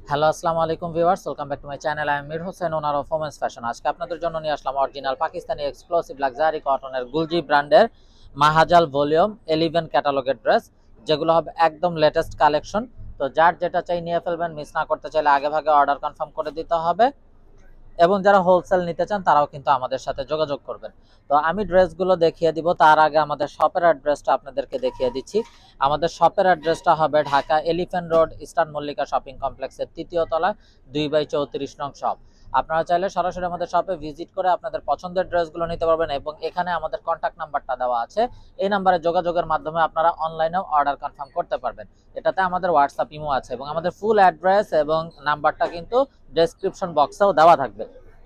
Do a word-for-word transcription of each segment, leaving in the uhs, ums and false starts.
Hello আসসালামু আলাইকুম viewers, welcome back to my channel. I am Mir Hossain, owner of women's fashion. আজকে আপনাদের জন্য নিয়ে আসলাম অরিজিনাল পাকিস্তানি এক্সক্লুসিভ লাক্সারি কটনের গুলজি ব্র্যান্ডের মাহাজাল ভলিউম ইলেভেন ক্যাটালগের ড্রেস, যেগুলো হবে একদম লেটেস্ট কালেকশন। তো যার যেটা চাই নিয়ে ফেলবেন, মিস না করতে চাইলে আগে ভাগে অর্ডার কনফার্ম করে দিতে হবে, এবং যারা হোলসেল নিতে চান তারাও কিন্তু আমাদের সাথে যোগাযোগ করবেন। তো আমি ড্রেসগুলো দেখিয়ে দিব, তার আগে আমাদের শপের অ্যাড্রেসটা আপনাদেরকে দেখিয়ে দিচ্ছি। আমাদের শপের অ্যাড্রেসটা হবে Dhaka elephant road, eastern Mallika shopping কমপ্লেক্সের তৃতীয় তলা, দুই বাই চৌত্রিশ নং শপ। আপনারা চাইলে সরাসরি আমাদের শপে ভিজিট করে আপনাদের পছন্দের ড্রেসগুলো নিতে পারবেন, এবং এখানে আমাদের কন্ট্যাক্ট নাম্বারটা দেওয়া আছে। এই নাম্বারে যোগাযোগের মাধ্যমে আপনারা অনলাইনেও অর্ডার কনফার্ম করতে পারবেন। এটাতে আমাদের হোয়াটসঅ্যাপ ইমো আছে, এবং আমাদের ফুল অ্যাড্রেস এবং নাম্বারটা কিন্তু ডেসক্রিপশন বক্সেও দেওয়া থাকবে।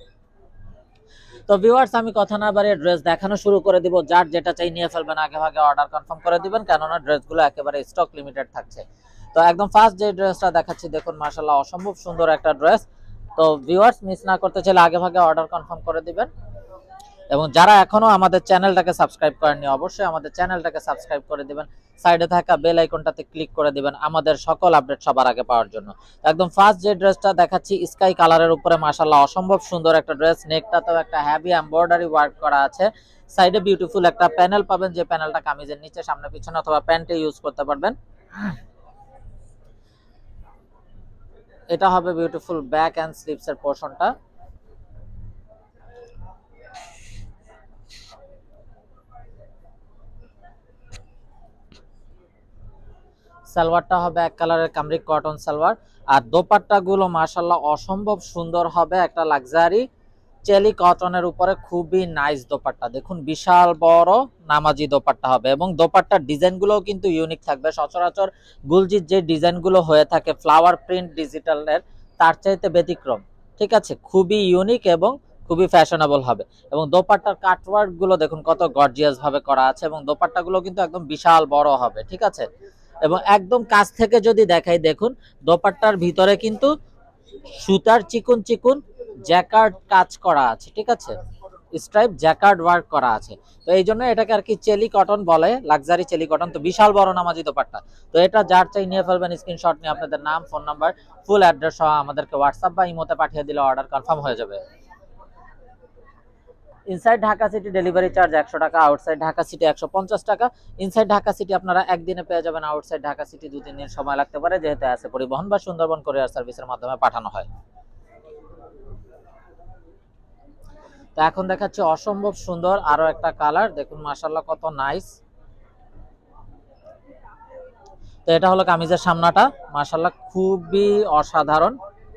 তো ভিউয়ার্স, আমি কথা না বাড়িয়ে ড্রেস দেখানো শুরু করে দিব। যার যেটা চাই নিয়ে ফেলবেন, আগে ভাগে অর্ডার কনফার্ম করে দিবেন, কেননা ড্রেসগুলো একেবারে স্টক লিমিটেড থাকছে। তো একদম ফার্স্ট যে ড্রেসটা দেখাচ্ছি, দেখুন মাশাআল্লাহ অসম্ভব সুন্দর একটা ড্রেস। তো ভিউয়ার্স, মিস না করতে চাইলে আগে ভাগে অর্ডার কনফার্ম করে দিবেন, এবং যারা এখনো আমাদের চ্যানেলটাকে সাবস্ক্রাইব করেননি অবশ্যই আমাদের চ্যানেলটাকে সাবস্ক্রাইব করে দিবেন। সাইডে থাকা বেল আইকনটাতে ক্লিক করে দিবেন আমাদের সকল আপডেট সবার আগে পাওয়ার জন্য। একদম ফার্স্ট যে ড্রেসটা দেখাচ্ছি, স্কাই কালারের উপরে মাশাআল্লাহ অসম্ভব সুন্দর একটা ড্রেস। নেকটাতেও একটা হেভি এমব্রয়ডারি ওয়ার্ক করা আছে। সাইডে বিউটিফুল একটা প্যানেল পাবেন, যে প্যানেলটা কামিজের নিচে, সামনে পিছনে অথবা প্যান্টে ইউজ করতে পারবেন। এটা হবে বিউটিফুল ব্যাক এন্ড স্লিভস এর পোরশনটা। সালোয়ারটা হবে এক কালারের কামরিক কটন সালোয়ার, আর দোপাট্টা গুলো মাশাআল্লাহ অসম্ভব সুন্দর হবে। একটা লাক্সারি চেলি কটনের উপরে খুবই নাইস দোপাট্টা, দেখুন বিশাল বড় নামাজি দোপাট্টা হবে, এবং দোপাট্টার ডিজাইন গুলো কিন্তু ইউনিক থাকবে। সচরাচর গুলজির যে ডিজাইন গুলো হয়ে থাকে ফ্লাওয়ার প্রিন্ট ডিজিটালের, তার চাইতে ব্যতিক্রম। ঠিক আছে, খুবই ইউনিক এবং খুবই ফ্যাশনেবল হবে। এবং দোপাট্টার কাটওয়ার্ক গুলো দেখুন কত গর্জিয়াস ভাবে করা আছে, এবং দোপাট্টা গুলো কিন্তু একদম বিশাল বড় হবে। ঠিক আছে, এবং একদম কাছ থেকে যদি দেখাই, দেখুন দোপাট্টার ভিতরে কিন্তু সুতার চিকুন চিকুন জ্যাকার্ড কাজ করা আছে। ঠিক আছে, স্ট্রাইপ জ্যাকার্ড ওয়ার্ক করা আছে। তো এই জন্য এটাকে আর কি চেলি কটন বলে, লাক্সারি চেলি কটন। তো বিশাল বড় নামাজি দোপাট্টা। তো এটা যার চাই নিয়ে ফেলবেন, স্ক্রিনশট নিয়ে আপনাদের নাম, ফোন নাম্বার, ফুল অ্যাড্রেস সহ আমাদেরকে হোয়াটসঅ্যাপ বা ইমোতে পাঠিয়ে দিলে অর্ডার কনফার্ম হয়ে যাবে। Inside Dhaka city delivery charge একশো টাকা, আউটসাইড ঢাকা সিটি একশো পঞ্চাশ টাকা। ইনসাইড ঢাকা সিটি আপনারা একদিনে পেয়ে যাবেন, আউটসাইড ঢাকা সিটি দু তিন দিন সময় লাগতে পারে, যেহেতু আছে পরিবহন বা সুন্দরবন কুরিয়ার সার্ভিসের মাধ্যমে পাঠানো হয়। তো এখন দেখাচ্ছি অসম্ভব সুন্দর আরো একটা কালার, দেখুন মাশাআল্লাহ কত নাইস। তো এটা হলো কামিজের সামনাটা, মাশাআল্লাহ খুবই অসাধারণ।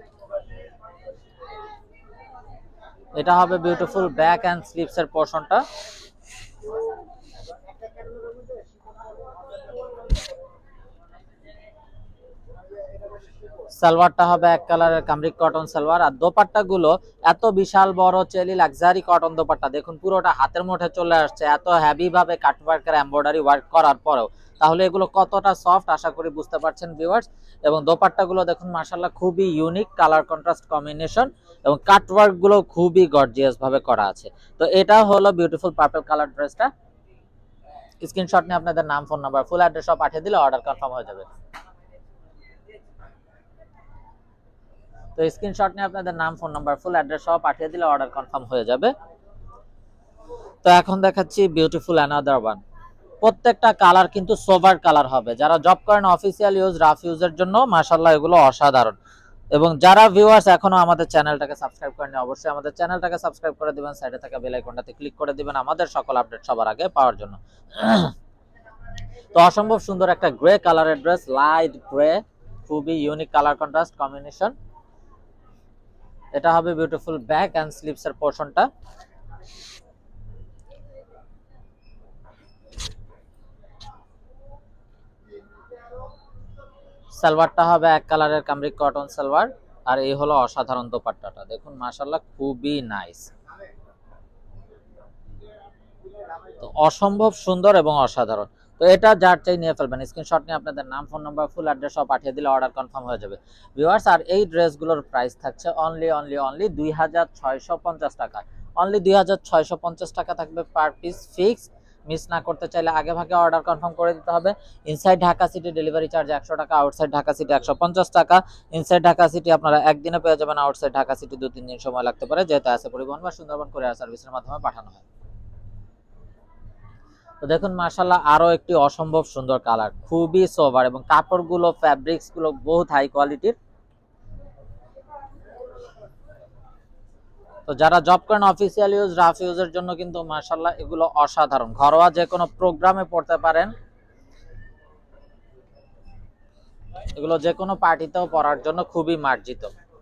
এটা হবে বিউটিফুল ব্যাক এন্ড স্লিভস এর পোরশনটা। সালোয়ারটা হবে এক কালারের কামরিক কটন সালোয়ার, আর দোপাট্টা গুলো এত বিশাল বড় চেলি লাক্সারি কটন দোপাট্টা, দেখুন পুরোটা হাতের মুঠে চলে আসছে, এত হেভি ভাবে কাটওয়ার্কের এমব্রয়ডারি ওয়ার্ক করার পরেও। তাহলে এগুলো কতটা সফট আশা করি বুঝতে পারছেন ভিউয়ার্স। এবং দোপাট্টা গুলো দেখুন মাশাআল্লাহ খুবই ইউনিক কালার কন্ট্রাস্ট কম্বিনেশন, এবং কাটওয়ার্ক গুলো খুবই গর্জিয়াস ভাবে করা আছে। তো এটা হলো বিউটিফুল পার্পল কালার ড্রেসটা। স্ক্রিনশট নিয়ে আপনাদের নাম, ফোন নাম্বার, ফুল অ্যাড্রেস সব পাঠিয়ে দিলে অর্ডার কনফার্ম হয়ে যাবে। তো স্ক্রিনশট নিয়ে আপনাদের নাম, ফোন নাম্বার, ফুল অ্যাড্রেস সহ পাঠিয়ে দিলে অর্ডার কনফার্ম হয়ে যাবে। তো এখন দেখাচ্ছি বিউটিফুল অ্যানাদার ওয়ান। প্রত্যেকটা কালার কিন্তু সোভার কালার হবে। যারা জব করেন অফিসিয়াল ইউজ, রাফ ইউজের জন্য মাশাআল্লাহ এগুলো অসাধারণ। এবং যারা ভিউয়ার্স এখনো আমাদের চ্যানেলটাকে সাবস্ক্রাইব করেননি অবশ্যই আমাদের চ্যানেলটাকে সাবস্ক্রাইব করে দিবেন, সাইডে থাকা বেল আইকনটাতে ক্লিক করে দিবেন আমাদের সকল আপডেট সবার আগে পাওয়ার জন্য। তো অসম্ভব সুন্দর একটা গ্রে কালারের ড্রেস, লাইট গ্রে, খুবই ইউনিক কালার কন্ট্রাস্ট কম্বিনেশন। এটা হবে বিউটিফুল ব্যাক এন্ড স্লিভস এর পোরশনটা। সালোয়ারটা হবে এক কালারের কামরিক কটন সালোয়ার, আর এই হলো অসাধারণ দোপাট্টাটা, দেখুন মাশাআল্লাহ খুবই নাইস। তো অসম্ভব সুন্দর এবং অসাধারণ। তো এটা যার চাই নিয়ে ফেলবেন, স্ক্রিনশট নিয়ে আপনাদের নাম, ফোন নাম্বার, ফুল অ্যাড্রেস সব পাঠিয়ে দিলে অর্ডার কনফার্ম হয়ে যাবে ভিউয়ার্স। আর এই ড্রেসগুলোর প্রাইস থাকছে অনলি অনলি অনলি দুই হাজার ছয়শো পঞ্চাশ টাকা। অনলি দুই হাজার ছয়শো পঞ্চাশ টাকা থাকবে পার পিস ফিক্স। মিস না করতে চাইলে আগে ভাগে অর্ডার কনফার্ম করে দিতে হবে। Inside Dhaka city delivery charge একশো টাকা, আউটসাইড ঢাকা সিটি একশো পঞ্চাশ টাকা। ইনসাইড ঢাকা সিটি আপনারা একদিনে পেয়ে যাবেন, আউটসাইড ঢাকা সিটি দু তিন দিন সময় লাগতে পারে, যেহেতু আছে পরিবহন বা সুন্দরবন কুরিয়ার সার্ভিসের মাধ্যমে পাঠানো হয়। তো দেখুন মাশাআল্লাহ আরো একটি অসম্ভব সুন্দর কালার, খুবই সোভার এবং কাপড়গুলো ফ্যাব্রিক্স গুলো বহুত হাই কোয়ালিটির। তো যারা জব করেন অফিসিয়াল ইউজ, রাফ ইউজের জন্য কিন্তু মাশাআল্লাহ এগুলো অসাধারণ, ঘরোয়া যে কোনো প্রোগ্রামে পড়তে পারেন, এগুলো যে কোনো পার্টিতেও পরার জন্য খুবই মার্জিত।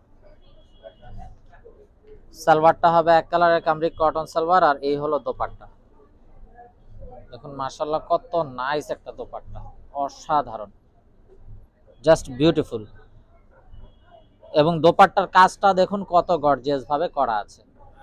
সালোয়ারটা হবে এক কালারের কামরিক কটন সালোয়ার, আর এই হলো দোপাট্টা। দেখুন মাশাআল্লাহ কত নাইস একটা দোপাট্টা, অসাধারণ, জাস্ট বিউটিফুল। এবং দোপাট্টার কাজটা দেখুন কত গর্জিয়াস ভাবে করা আছে।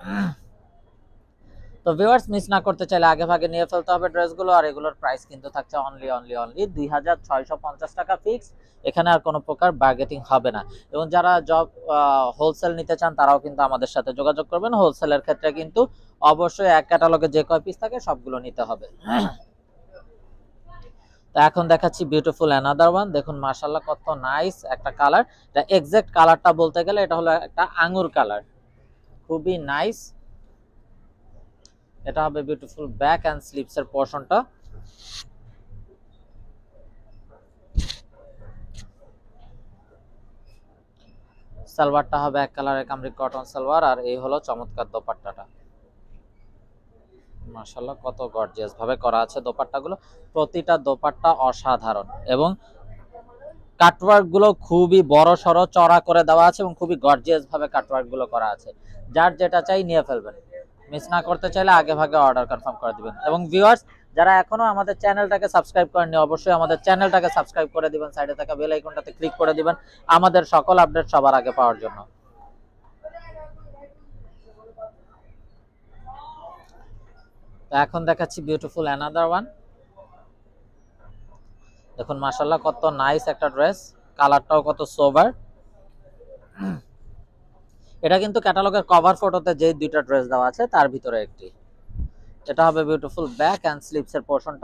তো ভিউয়ার্স মিস না করতে চাইলে আগে ভাগে নিয়ে ফেলতে হবে ড্রেসগুলো। আর এগুলোর প্রাইস কিন্তু থাকছে অনলি অনলি অনলি দুই হাজার ছয়শো পঞ্চাশ টাকা ফিক্স। এখানে আর কোনো প্রকার বার্গেটিং হবে না। এবং যারা জব হোলসেল নিতে চান তারাও কিন্তু আমাদের সাথে যোগাযোগ করবেন। হোলসেলের ক্ষেত্রে কিন্তু অবশ্যই এক ক্যাটালগে যে কয় পিস থাকে সবগুলো নিতে হবে। তো এখন দেখাচ্ছি বিউটিফুল অ্যানাদার ওয়ান। দেখুন মাশাআল্লাহ কত নাইস একটা কালার। এটা এক্সাক্ট কালারটা বলতে গেলে এটা হলো একটা আঙ্গুর কালার, খুবই নাইস। এটা হবে বিউটিফুল ব্যাক এন্ড স্লিভস এর পোরশনটা। সালোয়ারটা হবে এক কালারের কামরিক কটন সালোয়ার, আর এই হলো চমৎকার দোপাট্টাটা। মাশাআল্লাহ কত গর্জিয়াস ভাবে করা আছে দোপাট্টাগুলো, প্রতিটা দোপাট্টা অসাধারণ এবং কাটওয়ার্ক গুলো খুবই বড় সড়ো চড়া করে দেওয়া আছে এবং খুবই গর্জিয়াস ভাবে কাটওয়ার্ক গুলো করা আছে। যার যেটা চাই নিয়ে ফেলবেন, মিস না করতে চাইলে আগে ভাগে অর্ডার কনফার্ম করে দিবেন। এবং ভিউয়ার্স যারা এখনো আমাদের চ্যানেলটাকে সাবস্ক্রাইব করেননি অবশ্যই আমাদের চ্যানেলটাকে সাবস্ক্রাইব করে দিবেন, সাইডে থাকা বেল আইকনটাতে ক্লিক করে দিবেন আমাদের সকল আপডেট সবার আগে পাওয়ার জন্য। তো এখন দেখাচ্ছি বিউটিফুল অ্যানাদার ওয়ান। দেখুন মাশাআল্লাহ কত নাইস একটা ড্রেস, কালারটাও কত সোভার। এটা কিন্তু ক্যাটালগের কভার ফটোতে যে দুইটা ড্রেস দেওয়া আছে তার ভিতরে একটি। এটা হবে বিউটিফুল ব্যাক এন্ড স্লিভস এর পোরশনটা।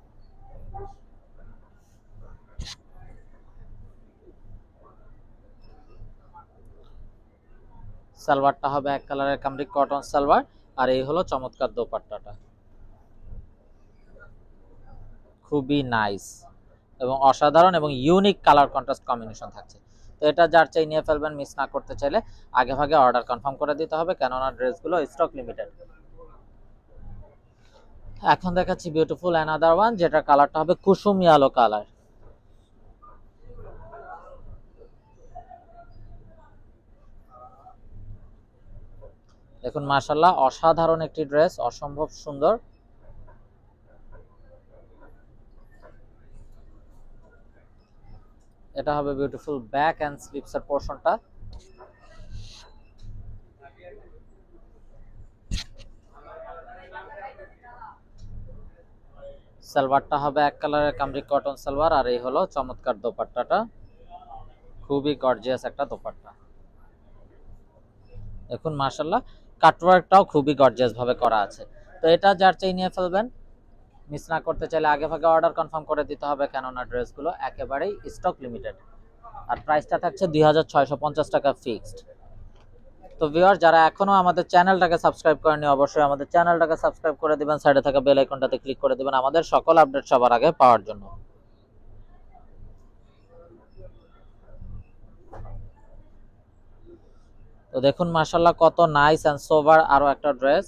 সালোয়ারটা হবে এক কালারের কামরিক কটন সালোয়ার, আর এই হলো চমৎকার দোপাট্টাটা, খুবই নাইস এবং অসাধারণ এবং ইউনিক কালার কন্ট্রাস্ট কম্বিনেশন থাকছে। তো এটা যার চাই নিয়ে ফেলবেন, মিস না করতে চাইলে আগে ভাগে অর্ডার কনফার্ম করে দিতে হবে, কেননা ড্রেসগুলো স্টক লিমিটেড। এখন দেখাচ্ছি বিউটিফুল অ্যানাদার ওয়ান, যেটা কালারটা হবে কুসুম ইয়েলো কালার। দেখুন মাশাআল্লাহ অসাধারণ একটি ড্রেস, অসম্ভব সুন্দর। এটা হবে বিউটিফুল ব্যাক এন্ড স্লিভস এর পোরশনটা। সালোয়ারটা হবে এক কালারের কামরিক কটন সালোয়ার, আর এই হলো চমৎকার দোপাট্টাটা, খুবই গর্জিয়াস একটা দোপাট্টা। দেখুন মাশাআল্লাহ কাটওয়ার্কটাও খুবই গর্জিয়াস ভাবে করা আছে। তো এটা যার চাই নিয়ে ফেলবেন, মিস না করতে চাইলে আগে ভাগে অর্ডার কনফার্ম করে দিতে হবে, কেননা ড্রেসগুলো একেবারেই স্টক লিমিটেড। আর প্রাইসটা থাকছে দুই হাজার ছয়শো পঞ্চাশ টাকা ফিক্সড। তো ভিউয়ার যারা এখনো আমাদের চ্যানেলটাকে সাবস্ক্রাইব করেনি অবশ্যই আমাদের চ্যানেলটাকে সাবস্ক্রাইব করে দিবেন, সাইডে থাকা বেল আইকনটাতে ক্লিক করে দিবেন আমাদের সকল আপডেট সবার আগে পাওয়ার জন্য। তো দেখুন মাশাআল্লাহ কত নাইস এন্ড সোভার আরো একটা ড্রেস।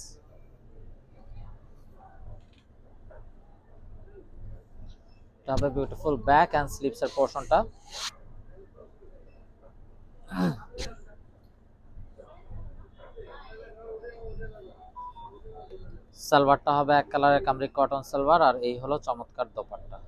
এটা হবে বিউটিফুল ব্যাক এন্ড স্লিভস এর পোরশনটা। সালোয়ারটা হবে এক কালারের কামরিক কটন সালোয়ার, আর এই হলো চমৎকার দোপাট্টা।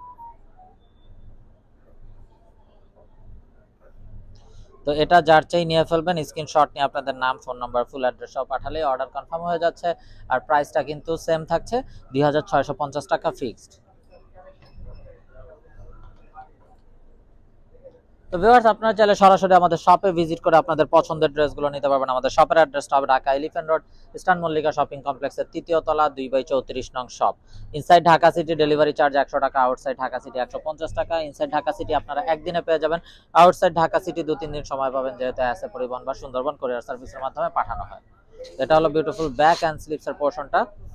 তো এটা যার চাই নিয়ে ফেলবেন, স্ক্রিনশট নিয়ে আপনাদের নাম, ফোন নাম্বার, ফুল অ্যাড্রেস সব পাঠালে অর্ডার কনফার্ম হয়ে যাচ্ছে। আর প্রাইসটা কিন্তু সেম থাকছে দুই হাজার ছয়শো পঞ্চাশ টাকা ফিক্সড। তো ভিউয়ার্স আপনারা চাইলে সরাসরি আমাদের শপে ভিজিট করে আপনাদের পছন্দের ড্রেসগুলো নিতে পারবেন। আমাদের শপের অ্যাড্রেসটা হবে Dhaka elephant road eastern Mallika shopping কমপ্লেক্সের তৃতীয় তলা দুই বাই চৌত্রিশ নং shop. Inside Dhaka city delivery charge একশো টাকা, আউটসাইড ঢাকা সিটি একশো পঞ্চাশ টাকা। ইনসাইড ঢাকা সিটি আপনারা একদিনে পেয়ে যাবেন, আউটসাইড ঢাকা সিটি দু তিন দিন সময় পাবেন, যেহেতু অ্যাসে পরিবহন বা সুন্দরবন কুরিয়ার সার্ভিসের মাধ্যমে পাঠানো হয়। এটা হলো বিউটিফুল ব্যাক অ্যান্ড স্লিপসের পোর্শনটা।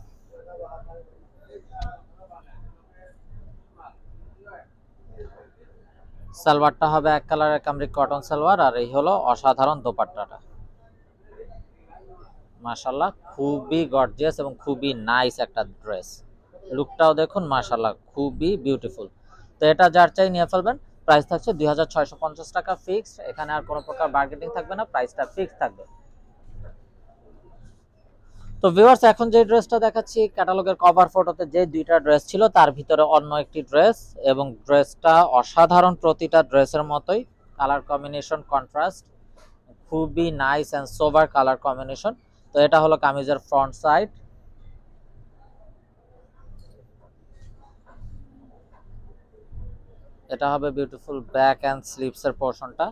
সালোয়ারটা হবে এক কালারের কামরিক কটন সালোয়ার, আর এই হলো অসাধারণ দোপাট্টাটা। মাশাআল্লাহ খুবই গর্জিয়াস এবং খুবই নাইস একটা ড্রেস। লুকটাও দেখুন মাশাআল্লাহ খুবই বিউটিফুল। তো এটা যার চাই নিয়ে ফেলবেন। প্রাইস থাকছে দুই হাজার ছয়শো পঞ্চাশ টাকা ফিক্সড। এখানে আর কোনো প্রকার বার্গেনিং থাকবে না, প্রাইসটা ফিক্সড থাকবে। তো ভিউয়ার্স এখন যে ড্রেসটা দেখাচ্ছি ক্যাটালগের কভার ফটোতে যে দুইটা ড্রেস ছিল তার ভিতরে অন্য একটি ড্রেস, এবং ড্রেসটা অসাধারণ, প্রতিটা ড্রেসের মতোই কালার কম্বিনেশন কন্ট্রাস্ট, খুবই nice and sober colour combination. তো এটা হলো কামিজের ফ্রন্ট সাইড। এটা হবে বিউটিফুল ব্যাক এন্ড স্লিভসের পোর্শনটা।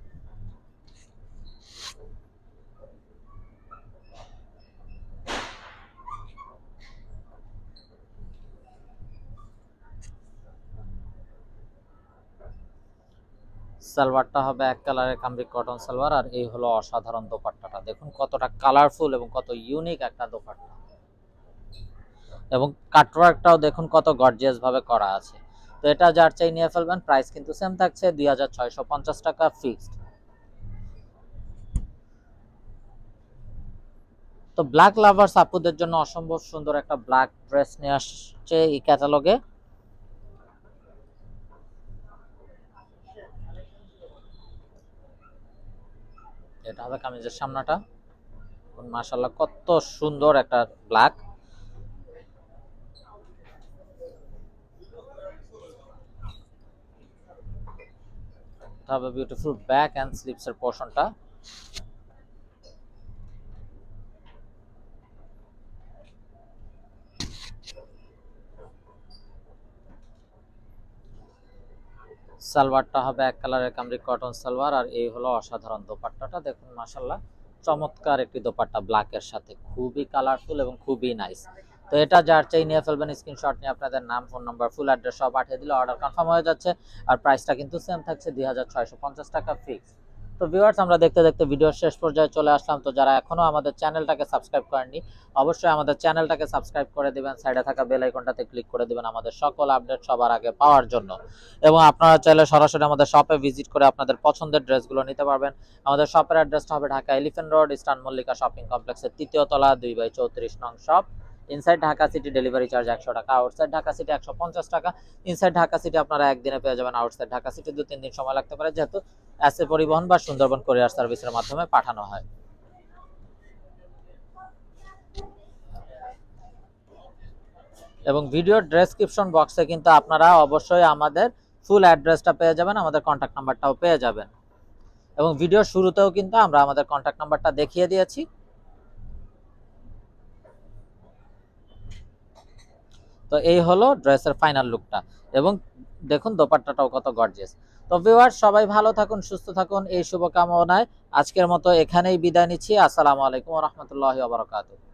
সালোয়ারটা হবে এক কালারের কামরিক কটন সালোয়ার, আর এই হলো অসাধারণ দোপাট্টাটা। দেখুন কতটা কালারফুল এবং কত ইউনিক একটা দোপাট্টা, এবং কাটওয়ার্কটাও দেখুন কত গর্জিয়াস ভাবে করা আছে। তো এটা যার চাই নিয়ে ফেলবেন। প্রাইস কিন্তু সেম থাকছে দুই হাজার ছয়শো পঞ্চাশ টাকা ফিক্সড। তো ব্ল্যাক লাভার্স আপুদের জন্য অসম্ভব সুন্দর একটা ব্ল্যাক ড্রেস নিয়ে আসছে এই ক্যাটালগে। এটা হবে কামিজের সামনাটা। মাশাআল্লাহ কত সুন্দর একটা ব্ল্যাক। এটা হবে বিউটিফুল ব্যাক এন্ড স্লিভসের পোর্শনটা। সালোয়ারটা হবে এক কালারের কামরিক কটন সালোয়ার, আর এই হলো অসাধারণ দোপাট্টাটা। দেখুন মাশাআল্লাহ চমৎকার একটি দোপাট্টা ব্ল্যাকের সাথে, খুবই কালারফুল এবং খুবই নাইস। তো এটা যার চাই নিয়ে ফেলবেন। স্ক্রিনশট নিয়ে আপনাদের নাম, ফোন নাম্বার, ফুল অ্যাড্রেস সব পাঠিয়ে দিলে অর্ডার কনফার্ম হয়ে যাচ্ছে, আর প্রাইসটা কিন্তু সেম থাকছে দুই হাজার ছয়শো পঞ্চাশ টাকা ফিক্স। তো ভিউয়ার্স আমরা দেখতে দেখতে ভিডিওর শেষ পর্যায়ে চলে আসলাম। তো যারা এখনো আমাদের চ্যানেলটাকে সাবস্ক্রাইব করেননি অবশ্যই আমাদের চ্যানেলটাকে সাবস্ক্রাইব করে দিবেন, সাইডে থাকা বেল আইকনটাতে ক্লিক করে দিবেন আমাদের সকল আপডেট সবার আগে পাওয়ার জন্য। এবং আপনারা চাইলে সরাসরি আমাদের শপে ভিজিট করে আপনাদের পছন্দের ড্রেসগুলো নিতে পারবেন। আমাদের শপের অ্যাড্রেসটা হবে Dhaka elephant road eastern Mallika shopping কমপ্লেক্সের তৃতীয় তলা দুই বাই চৌত্রিশ নং shop. Inside Dhaka city delivery charge একশো টাকা, আউটসাইড ঢাকা সিটি একশো পঞ্চাশ টাকা। ইনসাইড ঢাকা সিটি আপনারা একদিনে পেয়ে যাবেন, আউটসাইড ঢাকা সিটি দু তিন দিন সময় লাগতে পারে, যেহেতু অ্যাসে পরিবহন বা সুন্দরবন কুরিয়ার সার্ভিসের মাধ্যমে পাঠানো হয়। এবং ভিডিওর ডেসক্রিপশন বক্সে কিন্তু আপনারা অবশ্যই আমাদের ফুল অ্যাড্রেসটা পেয়ে যাবেন, আমাদের কন্ট্যাক্ট নাম্বারটাও পেয়ে যাবেন। এবং ভিডিওর শুরুতেও কিন্তু আমরা আমাদের কন্ট্যাক্ট নাম্বারটা দেখিয়ে দিয়েছি। তো এই হলো ড্রেসের ফাইনাল লুকটা, এবং দেখুন দোপাট্টাটাও কত গর্জিয়াস। তো ভিউয়ার্স সবাই ভালো থাকুন, সুস্থ থাকুন, এই শুভকামনায় আজকের মতো এখানেই বিদায় নিচ্ছি। আসসালামু আলাইকুম ওয়া রাহমাতুল্লাহি ওয়া বারাকাতুহু।